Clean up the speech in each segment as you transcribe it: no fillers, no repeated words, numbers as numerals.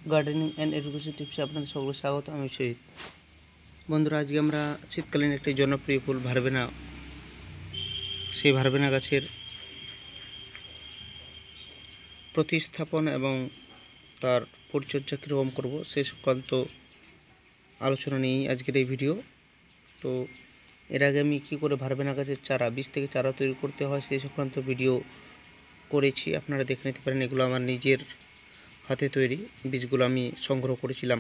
Gardening and education টিপসে আপনাদের সকলকে স্বাগত। আমি শহীদ। বন্ধুরা, আজকে আমরা শীতকালীন একটি জনপ্রিয় ফুল ভারবেনা, সেই ভারবেনা গাছের প্রতিস্থাপন এবং তার পরিচর্যা কীরকম করব সে সংক্রান্ত আলোচনা নিয়েই আজকের এই ভিডিও। তো এর আগে আমি কী করে ভারবেনা গাছের চারা, বীজ থেকে চারা তৈরি করতে হয় সেই সংক্রান্ত ভিডিও করেছি, আপনারা দেখে নিতে পারেন। এগুলো আমার নিজের হাতে তৈরি বীজগুলো আমি সংগ্রহ করেছিলাম,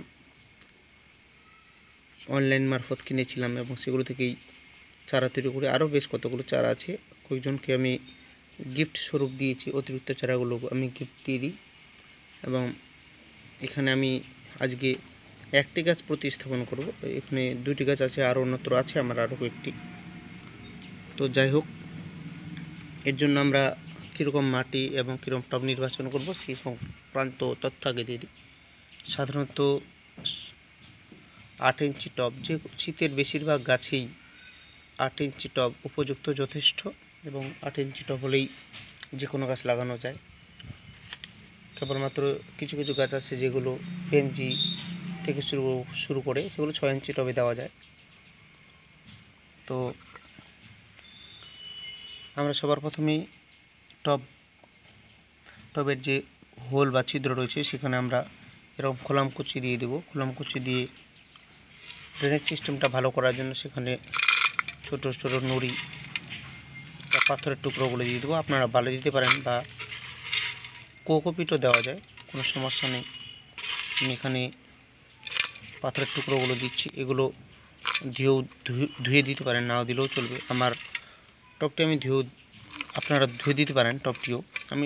অনলাইন মারফত কিনেছিলাম এবং সেগুলো থেকেই চারা তৈরি করে আরও বেশ কতগুলো চারা আছে। কয়েকজনকে আমি গিফট স্বরূপ দিয়েছি, অতিরিক্ত চারাগুলো আমি গিফট দিয়ে দিই। এবং এখানে আমি আজকে একটি গাছ প্রতিস্থাপন করব। এখানে দুটি গাছ আছে, আরও অন্যত্র আছে আমার আরও কয়েকটি। তো যাই হোক, এর জন্য আমরা কীরকম মাটি এবং কীরকম টব নির্বাচন করব সেই সংক্রান্ত তথ্য আগে দিয়ে দিই। সাধারণত 8 ইঞ্চি টব, যে শীতের বেশিরভাগ গাছেই 8 ইঞ্চি টব উপযুক্ত, যথেষ্ট। এবং 8 ইঞ্চি টব হলেই যে কোনো গাছ লাগানো যায়। কেবলমাত্র কিছু কিছু গাছ আছে যেগুলো পেনজি থেকে শুরু করে সেগুলো 6 ইঞ্চি টবে দেওয়া যায়। তো আমরা সবার প্রথমেই টবের যে হোল বা ছিদ্র রয়েছে সেখানে আমরা এরকম খোলামকুচি দিয়ে দেবো। খোলামকুচি দিয়ে ড্রেনেজ সিস্টেমটা ভালো করার জন্য সেখানে ছোটো ছোটো নুড়ি বা পাথরের টুকরোগুলো দিয়ে দেবো। আপনারা বালি দিতে পারেন বা কোকোপিটও দেওয়া যায়, কোনো সমস্যা নেই। আমি এখানে পাথরের টুকরোগুলো দিচ্ছি। এগুলো ধুয়ে দিতে পারেন, নাও দিলেও চলবে। আমার টবটি আমি আপনারা ধুয়ে দিতে পারেন টবটিও। আমি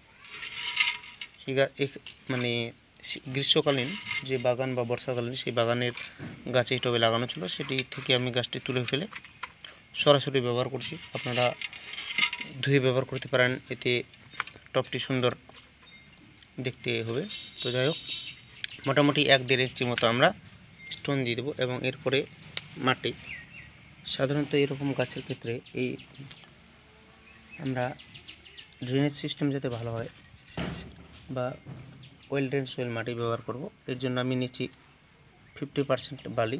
মানে গ্রীষ্মকালীন যে বাগান বা বর্ষাকালীন সেই বাগানের গাছে টবে লাগানো ছিল, সেটি থেকে আমি গাছটি তুলে ফেলে সরাসরি ব্যবহার করছি। আপনারা ধুয়ে ব্যবহার করতে পারেন, এতে টবটি সুন্দর দেখতে হবে। তো যাই হোক, মোটামুটি 1-1.5 ইঞ্চি মতো আমরা স্টোন দিয়ে দেবো এবং এরপরে মাটি। সাধারণত এরকম গাছের ক্ষেত্রে এই আমরা ড্রেনেজ সিস্টেম যাতে ভালো হয় বা ওয়েল ড্রেন সয়েল মাটি ব্যবহার করব। এর জন্য আমি নিচ্ছি 50% বালি,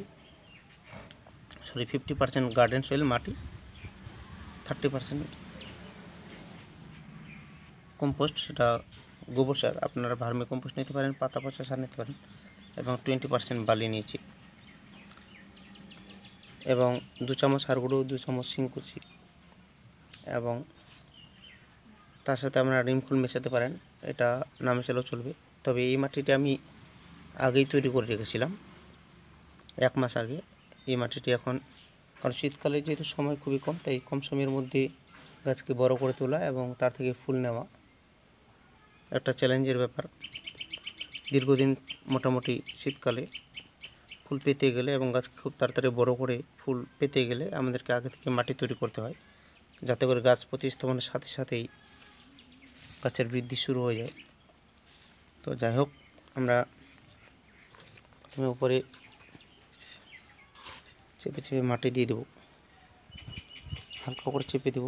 50% গার্ডেন সয়েল মাটি, 30% কম্পোস্ট, সেটা গোবর সার। আপনারা ভার্মি কম্পোস্ট নিতে পারেন, পাতা পচা সার নিতে পারেন। এবং 20% বালি নিয়েছি এবং 2 চামচ সার গুঁড়ো, 2 চামচ শিংকুচি, এবং তার সাথে আপনারা নিমখোল মেশাতে পারেন। এটা না মেশালেও চলবে। তবে এই মাটিটি আমি আগেই তৈরি করে রেখেছিলাম 1 মাস আগে। এই মাটিটি এখন, কারণ শীতকালে যেহেতু সময় খুবই কম, তাই কম সময়ের মধ্যে গাছকে বড় করে তোলা এবং তার থেকে ফুল নেওয়া একটা চ্যালেঞ্জের ব্যাপার। দীর্ঘদিন মোটামুটি শীতকালে ফুল পেতে গেলে এবং গাছকে খুব তাড়াতাড়ি বড় করে ফুল পেতে গেলে আমাদেরকে আগে থেকে মাটি তৈরি করতে হয়, যাতে করে গাছ প্রতিস্থাপনের সাথে সাথেই গাছের বৃদ্ধি শুরু হয়ে যায়। তো যাই হোক, আমরা প্রথমে উপরে চেপে চেপে মাটি দিয়ে দেবো, হালকা করে চেপে দেবো।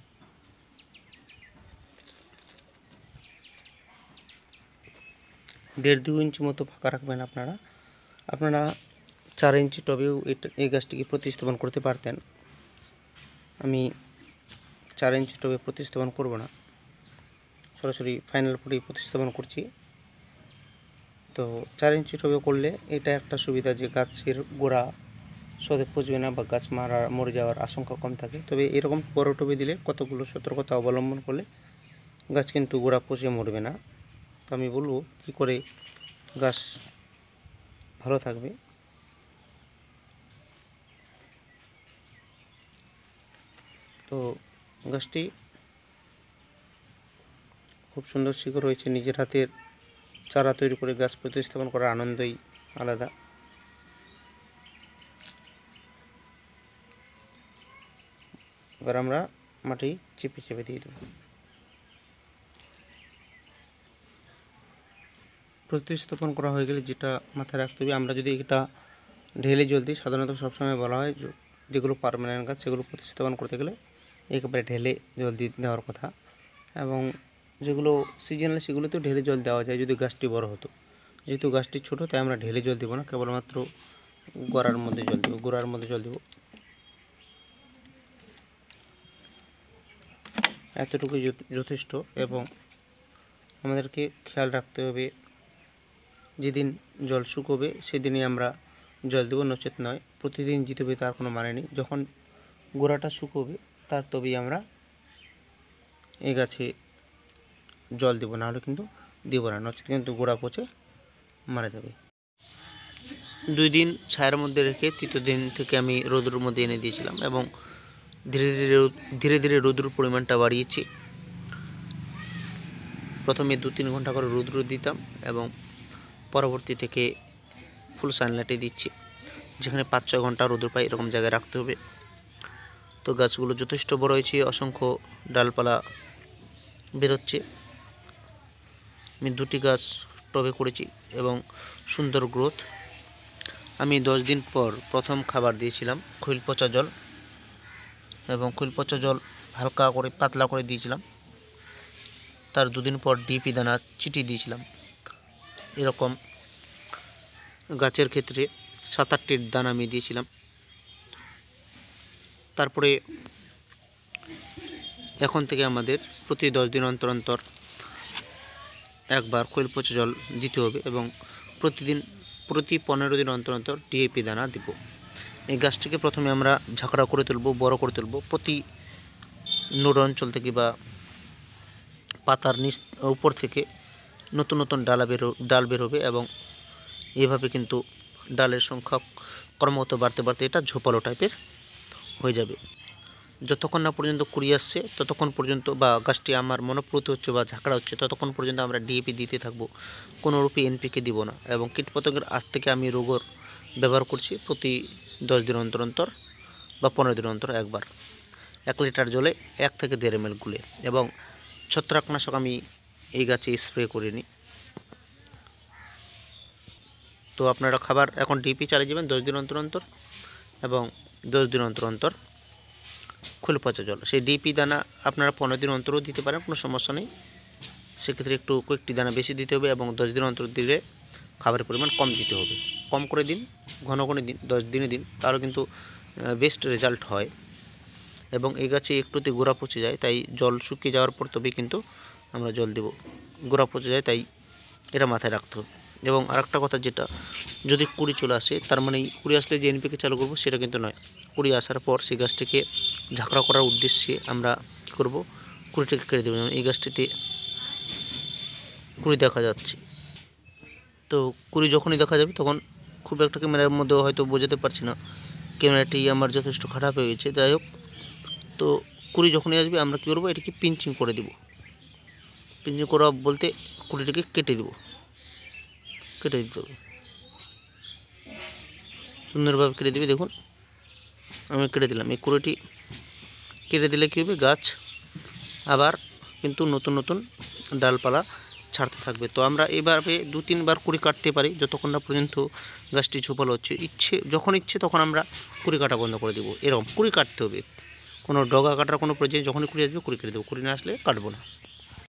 দেড় 2 ইঞ্চি মতো ফাঁকা রাখবেন আপনারা 4 ইঞ্চি টবেও এই গাছটিকে প্রতিস্থাপন করতে পারতেন। আমি 4 ইঞ্চি টবে প্রতিস্থাপন করব না, সরাসরি ফাইনাল পটেই প্রতিস্থাপন করছি। তো 4 ইঞ্চি টবে করলে এটা একটা সুবিধা যে গাছের গোড়া সদে পচবে না বা গাছ মরে যাওয়ার আশঙ্কা কম থাকে। তবে এরকম বড় টবে দিলে কতগুলো সতর্কতা অবলম্বন করলে গাছ কিন্তু গোড়া পচে মরবে না। তো আমি বলবো কী করে গাছ ভালো থাকবে। তো গাছটি খুব সুন্দর শিকড় রয়েছে। নিজের হাতের চারা তৈরি করে গাছ প্রতিস্থাপন করার আনন্দই আলাদা। এবার আমরা মাটি চেপে চেপে দিয়ে দেব। প্রতিস্থাপন করা হয়ে গেলে যেটা মাথায় রাখতে হবে, আমরা যদি এটা ঢেলে জল দিই, সাধারণত সবসময় বলা হয় যেগুলো পার্মানেন্ট গাছ সেগুলো প্রতিস্থাপন করতে গেলে একেবারে ঢেলে জল দেওয়ার কথা। এবং যেগুলো সিজনাল সেগুলোতেও ঢেলে জল দেওয়া যায় যদি গাছটি বড় হতো। যেহেতু গাছটি ছোটো তাই আমরা ঢেলে জল দেবো না, কেবলমাত্র গোড়ার মধ্যে জল দেবো, গোড়ার মধ্যে জল দেবো। এতটুকুই যথেষ্ট। এবং আমাদেরকে খেয়াল রাখতে হবে, যেদিন জল শুকোবে সেদিনই আমরা জল দেবো, নচেত নয়। প্রতিদিন দিতে হবে তার কোনো মানে নেই। যখন গোড়াটা শুকোবে তার তবেই আমরা এই গাছে জল দেবো, নাহলে কিন্তু দেবো না, নচেত কিন্তু গোড়া পচে মারা যাবে। 2 দিন ছায়ার মধ্যে রেখে তৃতীয় দিন থেকে আমি রোদ্রের মধ্যে এনে দিয়েছিলাম এবং ধীরে ধীরে রোদ্রের পরিমাণটা বাড়িয়েছি। প্রথমে 2-3 ঘন্টা করে রোদ্র দিতাম এবং পরবর্তী থেকে ফুল সানলাইটে দিচ্ছি, যেখানে 5-6 ঘন্টা রোদ্র পাই এরকম জায়গায় রাখতে হবে। তো গাছগুলো যথেষ্ট বড় হয়েছে, অসংখ্য ডালপালা বেরোচ্ছে। আমি 2টি গাছ টবে করেছি এবং সুন্দর গ্রোথ। আমি 10 দিন পর প্রথম খাবার দিয়েছিলাম খৈল পচা জল, এবং খৈল পচা জল হালকা করে পাতলা করে দিয়েছিলাম। তার 2 দিন পর ডিপি দানা চিটি দিয়েছিলাম। এরকম গাছের ক্ষেত্রে 7-8টির দানা আমি দিয়েছিলাম। তারপরে এখন থেকে আমাদের প্রতি 10 দিন অন্তর অন্তর একবার খৈল পচা জল দিতে হবে এবং প্রতি 15 দিন অন্তর অন্তর ডিএপি দানা দিব। এই গাছটিকে প্রথমে আমরা ঝাঁকড়া করে তুলব, বড় করে তুলব। প্রতি নোড অঞ্চল থেকে বা পাতার নিচ উপর থেকে নতুন নতুন ডাল বের হবে এবং এইভাবে কিন্তু ডালের সংখ্যা ক্রমাগত বাড়তে বাড়তে এটা ঝোপালো টাইপের হয়ে যাবে। যতক্ষণ না পর্যন্ত কুড়ি আসছে ততক্ষণ পর্যন্ত, বা গাছটি আমার মনোপ্রত হচ্ছে বা ঝাঁকড়া হচ্ছে, ততক্ষণ পর্যন্ত আমরা ডিএপি দিতে থাকবো, কোনোরূপে এনপিকে দিব না। এবং কীটপতঙ্গের আজ থেকে আমি রোগর ব্যবহার করছি প্রতি 10 দিন অন্তর অন্তর বা 15 দিন অন্তর একবার 1 লিটার জলে 1 থেকে 1.5 ml গুলে। এবং ছত্রাকনাশক আমি এই গাছে স্প্রে করে নিই। তো আপনারা খাবার এখন ডিপি চালিয়ে যাবেন 10 দিন অন্তর অন্তর এবং 10 দিন অন্তর অন্তর খৈল পচা জল। সেই ডিপি দানা আপনারা 15 দিন অন্তরও দিতে পারেন, কোনো সমস্যা নেই। সেক্ষেত্রে একটু কয়েকটি দানা বেশি দিতে হবে এবং 10 দিন অন্তর দিলে খাবারের পরিমাণ কম দিতে হবে। কম করে দিন, ঘন ঘন দিন, 10 দিনে দিন, তাহলে কিন্তু বেস্ট রেজাল্ট হয়। এবং এই গাছে একটুতে গোড়া পচে যায়, তাই জল শুকিয়ে যাওয়ার পর তবেই কিন্তু আমরা জল দেব। গোড়া পচে যায়, তাই এটা মাথায় রাখতে হবে। এবং আরেকটা কথা, যেটা যদি কুড়ি চলে আসে তার মানে কুড়ি আসলে যে এনপিকে চালু করবো সেটা কিন্তু নয়। কুড়ি আসার পর সেই গাছটিকে ঝাঁকড়া করার উদ্দেশ্যে আমরা কী করবো, কুড়িটাকে কেটে দেবো। যেমন এই গাছটিতে কুড়ি দেখা যাচ্ছে, তো কুড়ি যখনই দেখা যাবে তখন খুব একটা ক্যামেরার মধ্যে হয়তো বোঝাতে পারছি না, ক্যামেরাটি আমার যথেষ্ট খারাপ হয়ে গেছে, যাই হোক। তো কুড়ি যখনই আসবে আমরা কী করবো, এটাকে পিঞ্চিং করে দেবো। পিঞ্চিং করা বলতে কুড়িটাকে কেটে দেবো, কেটে দিতে হবে, সুন্দরভাবে কেটে দেবে। দেখুন আমি কেটে দিলাম। এই কুড়িটি কেটে দিলে কী হবে, গাছ আবার কিন্তু নতুন নতুন ডালপালা ছাড়তে থাকবে। তো আমরা এভাবে 2-3 বার কুড়ি কাটতে পারি যতক্ষণ না পর্যন্ত গাছটি ঝোপালো হচ্ছে। যখন ইচ্ছে তখন আমরা কুড়ি কাটা বন্ধ করে দেবো। এরকম কুড়ি কাটতে হবে, কোনো ডগা কাটার কোনো প্রয়োজন, যখনই কুড়ি আসবে কুড়ি কেটে দেবো, কুড়ি না আসলে কাটবো না।